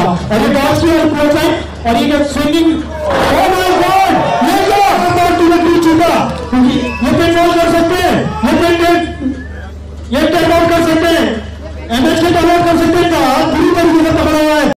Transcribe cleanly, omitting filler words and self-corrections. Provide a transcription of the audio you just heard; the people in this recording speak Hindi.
और ये डॉट्स की अप्रोच है और ये स्विंगिंग, ओह माय गॉड, ये क्या बात तूने की चुका, ये पेन बॉल कर सकते हैं, ये टेक आउट कर सकते हैं, एमएच के टेक आउट कर सकते हैं, पूरी तरीके से पकड़ा हुआ है।